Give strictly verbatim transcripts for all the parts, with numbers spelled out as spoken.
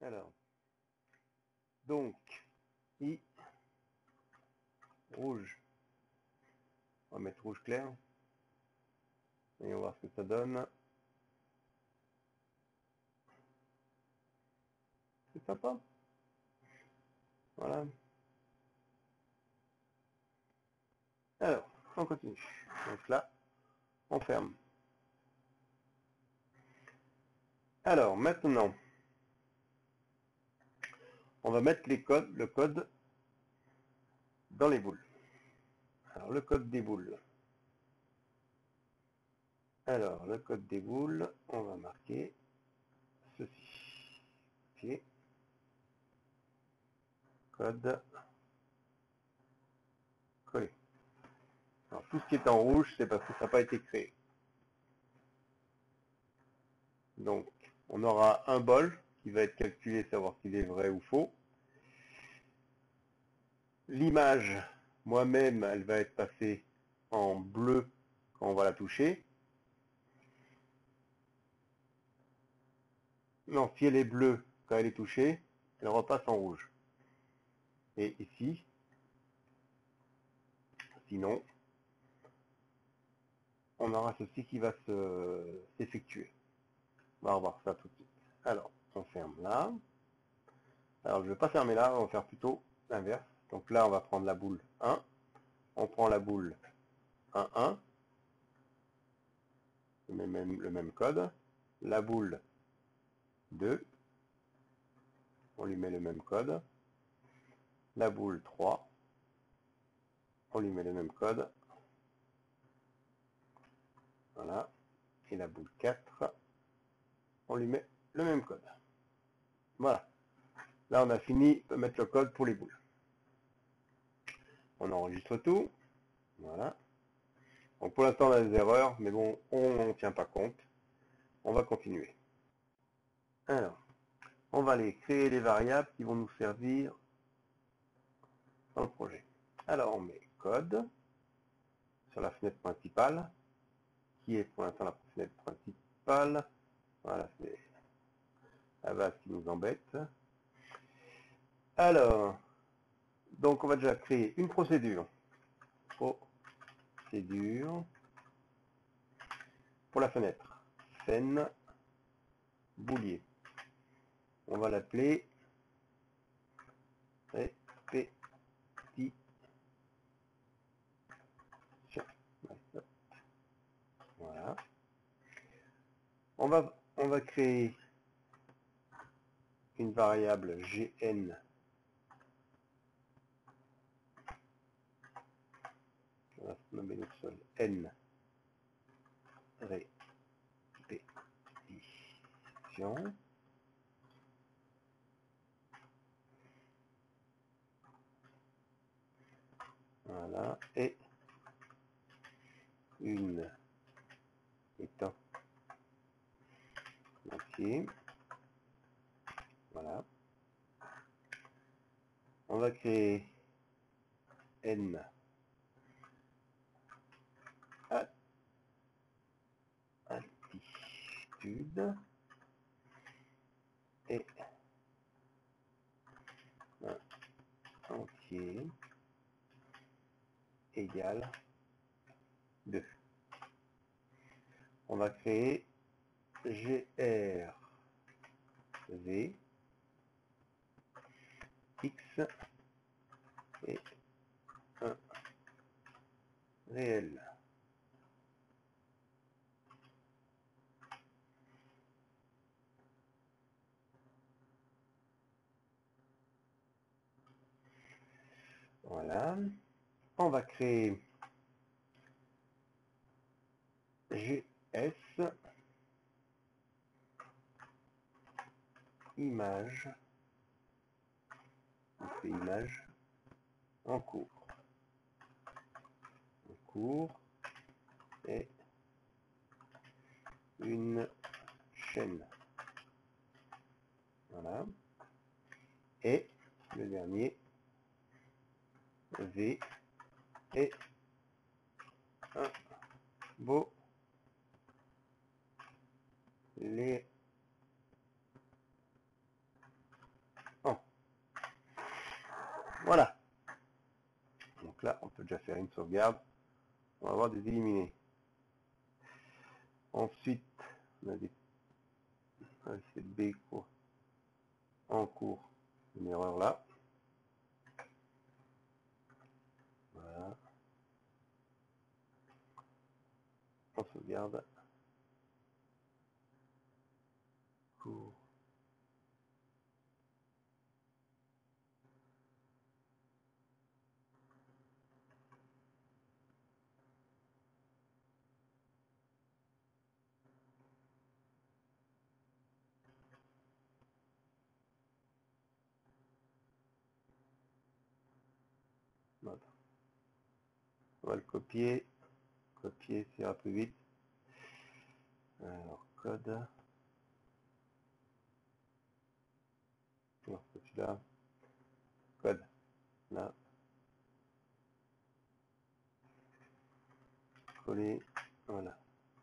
Alors, donc, I, rouge. On va mettre rouge clair. Et on va voir ce que ça donne. C'est sympa. Voilà. Alors, on continue. Donc là, on ferme. Alors, maintenant, on va mettre les codes, le code dans les boules. Alors, le code des boules. Alors, le code des boules, on va marquer ceci. Ok. Code collé. Alors, tout ce qui est en rouge, c'est parce que ça n'a pas été créé. Donc, on aura un bol qui va être calculé, savoir s'il est vrai ou faux. L'image, moi-même, elle va être passée en bleu quand on va la toucher. Non, si elle est bleue quand elle est touchée, elle repasse en rouge. Et ici, sinon, on aura ceci qui va s'effectuer. On va revoir ça tout de suite. Alors, on ferme là. Alors, je ne vais pas fermer là, on va faire plutôt l'inverse. Donc là, on va prendre la boule un. On prend la boule un, un. Le même, le même code. La boule deux. On lui met le même code. La boule trois. On lui met le même code. Voilà. Et la boule quatre. On lui met le même code. Voilà. Là, on a fini de mettre le code pour les boules. On enregistre tout. Voilà. Donc pour l'instant, on a des erreurs, mais bon, on n'en tient pas compte. On va continuer. Alors, on va aller créer les variables qui vont nous servir dans le projet. Alors, on met code sur la fenêtre principale, qui est pour l'instant la fenêtre principale. Voilà, c'est la base qui nous embête. Alors, donc on va déjà créer une procédure. Procédure pour la fenêtre. Fen boulier. On va l'appeler répétition. Voilà. On va, on va créer une variable gn. On va nommer notre sol n répétition. Voilà. Et une étant entier. Voilà. On va créer n altitude et un entier égale deux. On va créer grv x et un réel. Voilà. On va créer gs image, on fait image en cours. En cours et une chaîne. Voilà. Et le dernier V et un beau les Voilà. Donc là, on peut déjà faire une sauvegarde. On va avoir des éliminés. Ensuite, on a des... Ah, c'est B quoi. En cours. Une erreur là. Voilà. On sauvegarde. Cours. Voilà. On va le copier. Copier, ça ira plus vite. Alors, code. Non, c'est celui-là. Code. Là. Coller. Voilà.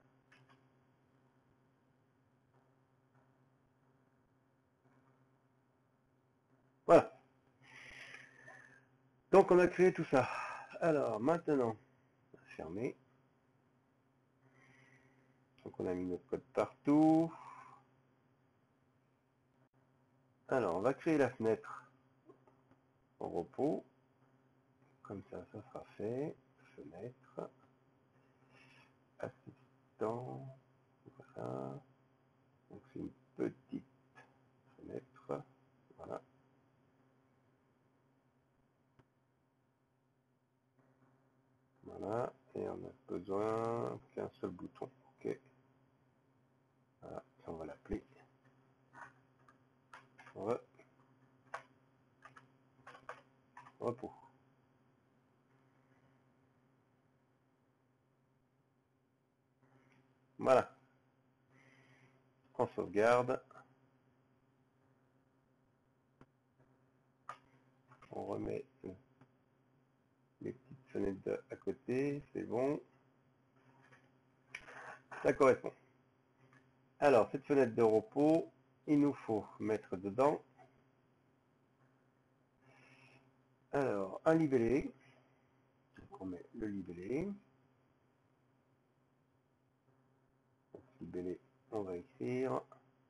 Voilà. Donc on a créé tout ça. Alors maintenant, on va fermer. Donc on a mis notre code partout. Alors on va créer la fenêtre en repos. Comme ça, ça sera fait. Fenêtre. Assistant. Voilà. Donc c'est une petite fenêtre. Voilà. Voilà. Et on a besoin qu'un seul bouton. Ok. Voilà. Et on va l'appeler. Re. Repos. Voilà. On sauvegarde. On remet les petites fenêtres de, à côté. C'est bon. Ça correspond. Alors, cette fenêtre de repos, il nous faut mettre dedans. Alors, un libellé. Donc, on met le libellé. Donc, libellé, on va écrire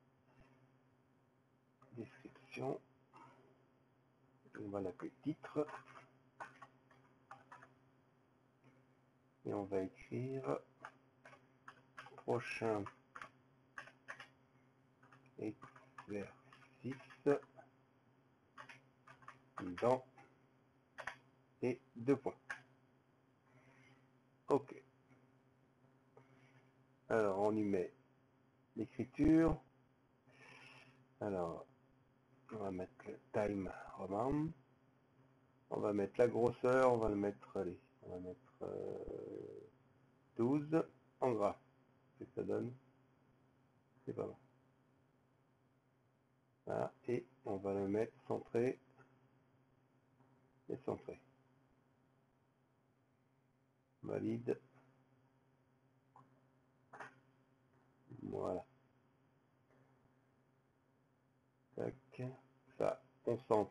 description. On va l'appeler titre. Et on va écrire prochain exercice dans et deux points. Ok. Alors, on y met l'écriture. Alors, on va mettre le time roman. On va mettre la grosseur, on va le mettre, allez, on va mettre euh, douze en gras. Qu'est-ce que ça donne? C'est pas mal. Voilà, et on va le mettre centré et centré. Valide. Voilà. Tac. Ça, on centre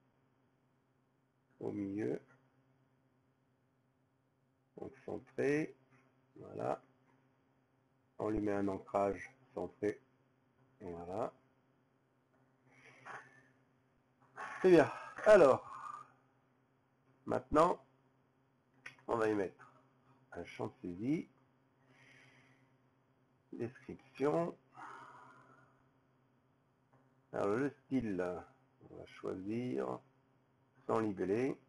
au milieu. Donc centré. Voilà. On lui met un ancrage centré. Voilà. C'est bien. Alors, maintenant, on va y mettre un champ de saisie. Description. Alors le style, on va choisir sans libellé.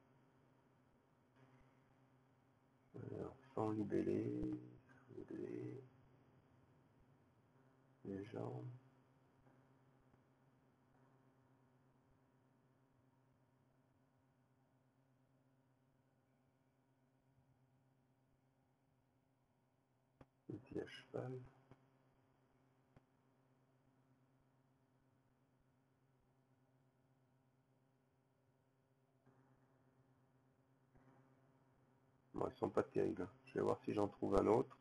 Alors, sans libellé, libellé, légende. Petit à cheval. Bon, ils sont pas terribles. Je vais voir si j'en trouve un autre.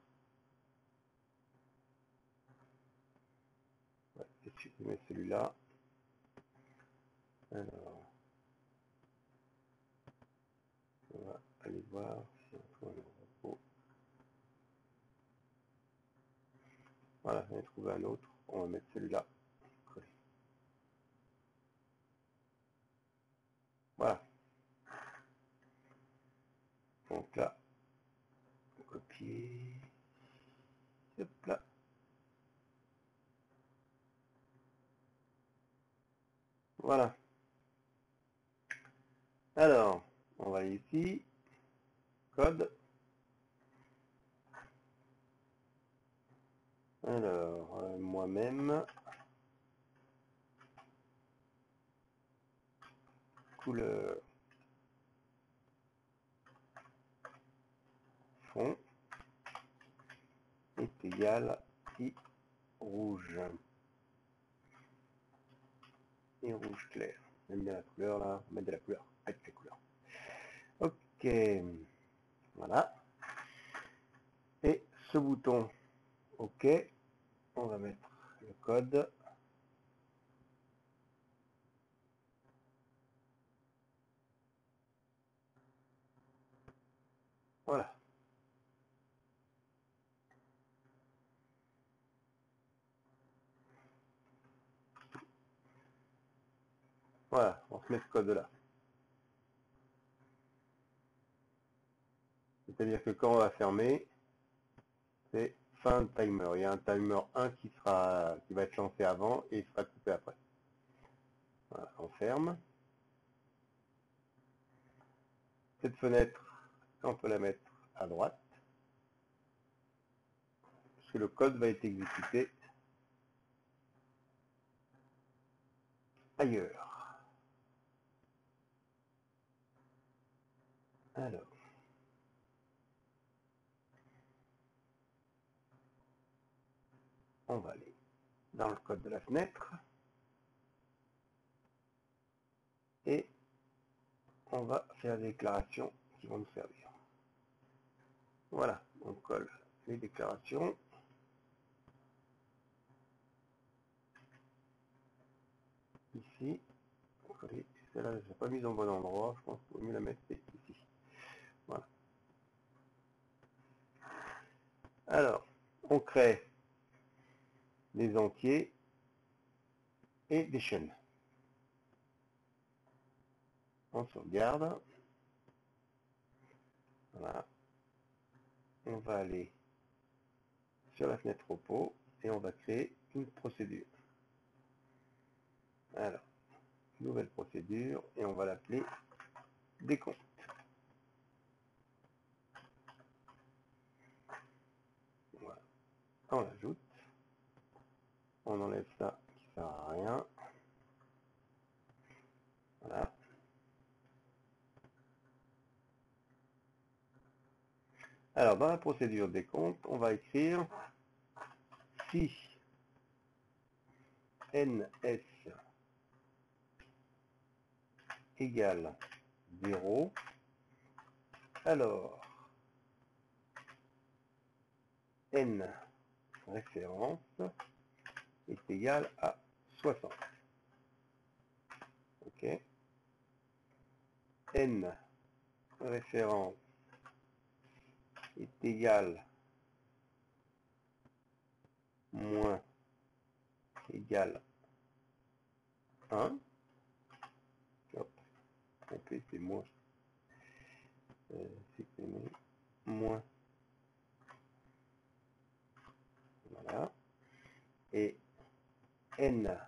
Ouais, et supprimer celui-là. Alors, voir si on trouve un repos. Voilà, j'en ai trouvé un autre. On va mettre celui-là. Voilà. Donc là, copier. Hop là. Voilà. Alors, on va aller ici. Code. Alors, euh, moi-même. Couleur. Fond. Est égal I rouge. Et rouge clair. J'aime bien la couleur là. On va mettre de la couleur. Avec la couleur. Ok. Voilà. Et ce bouton. Ok. On va mettre le code. Voilà. Voilà, on se met ce code là. C'est-à-dire que quand on va fermer, c'est fin de timer. Il y a un timer un qui sera qui va être lancé avant et il sera coupé après. Voilà, on ferme. Cette fenêtre, on peut la mettre à droite. Parce que le code va être exécuté ailleurs. Alors. On va aller dans le code de la fenêtre. Et on va faire des déclarations qui vont nous servir. Voilà, on colle les déclarations. Ici, celle-là, je ne l'ai pas mise au bon endroit, je pense qu'il vaut mieux la mettre ici. Voilà. Alors, on crée des entiers et des chaînes. On sauvegarde. Voilà. On va aller sur la fenêtre repos et on va créer une procédure. Alors, nouvelle procédure et on va l'appeler décompte. Voilà. On l'ajoute. On enlève ça qui ne sert à rien. Voilà. Alors, dans la procédure décompte, on va écrire si ns égale zéro, alors n référence est égal à soixante. Ok. N référence est égal moins égal un. Hop. Complet, c'est moins. Euh, supprimer moins. Voilà. Et ns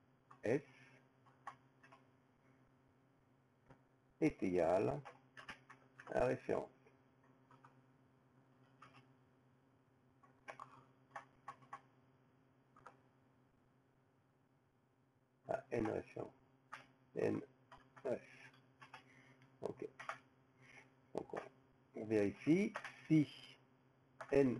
est égal à référence. À n référence. N F. Ok. Donc on, on vérifie si ns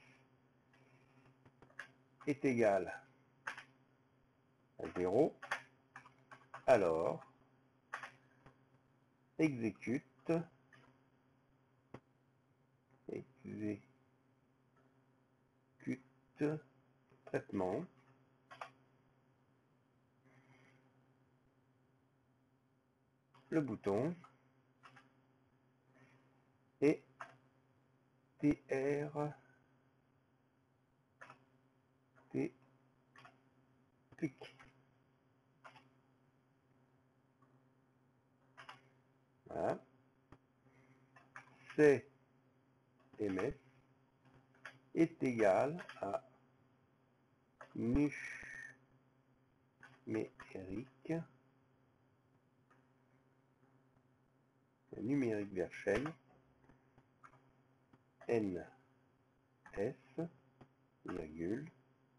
est égal à zéro, alors exécute exécute traitement le bouton T R T clic. Voilà. C M S est égal à numérique numérique vers chaîne N S virgule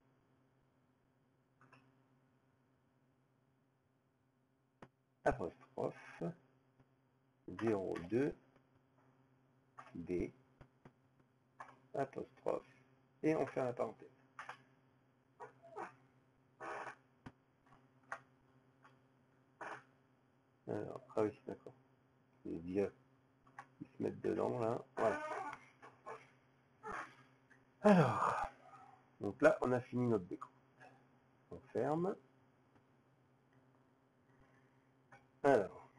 apostrophe zéro deux D apostrophe et on fait la parenthèse. Alors, ah oui, d'accord. Les dieux, ils se mettent dedans là. Voilà. Alors, donc là, on a fini notre décompte. On ferme. Alors,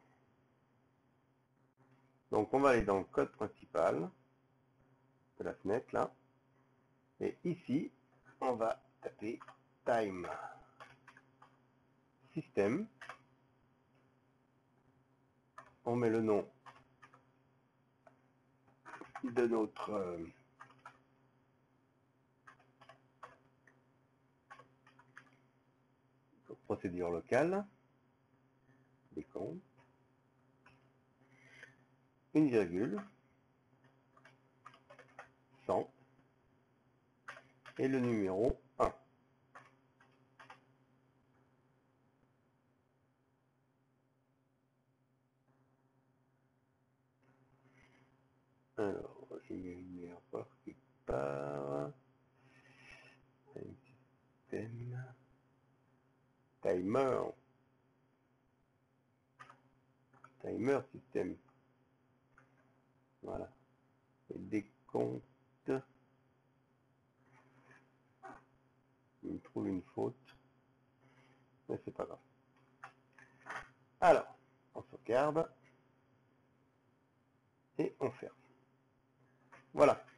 donc on va aller dans le code principal de la fenêtre là. Et ici, on va taper time system. On met le nom de notre euh, procédure locale, décompte, une virgule, cent, et le numéro un. Alors, j'ai une erreur quelque part. Time system. Timer. Timer système. Voilà. Et décompte. Il me trouve une faute. Mais c'est pas grave. Alors, on sauvegarde. Et on ferme. Voilà.